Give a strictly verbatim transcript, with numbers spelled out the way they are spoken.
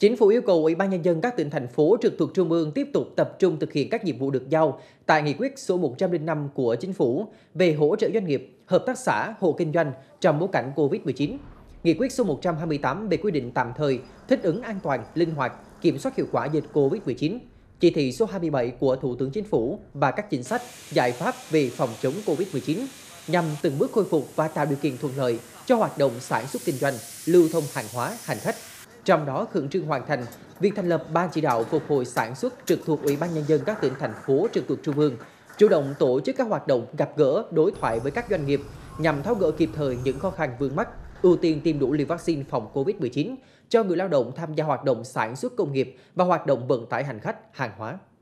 Chính phủ yêu cầu Ủy ban Nhân dân các tỉnh, thành phố trực thuộc Trung ương tiếp tục tập trung thực hiện các nhiệm vụ được giao tại Nghị quyết số một trăm lẻ năm của Chính phủ về hỗ trợ doanh nghiệp, hợp tác xã, hộ kinh doanh trong bối cảnh Covid mười chín. Nghị quyết số một trăm hai mươi tám về quy định tạm thời, thích ứng an toàn, linh hoạt, kiểm soát hiệu quả dịch Covid mười chín. Chỉ thị số hai mươi bảy của Thủ tướng Chính phủ và các chính sách, giải pháp về phòng chống Covid mười chín nhằm từng bước khôi phục và tạo điều kiện thuận lợi cho hoạt động sản xuất kinh doanh, lưu thông hàng hóa, hành khách. Trong đó khẩn trương hoàn thành việc thành lập Ban chỉ đạo phục hồi sản xuất trực thuộc Ủy ban Nhân dân các tỉnh, thành phố trực thuộc Trung ương, chủ động tổ chức các hoạt động gặp gỡ, đối thoại với các doanh nghiệp nhằm tháo gỡ kịp thời những khó khăn vướng mắc, ưu tiên tiêm đủ liều vaccine phòng Covid mười chín cho người lao động tham gia hoạt động sản xuất công nghiệp và hoạt động vận tải hành khách, hàng hóa.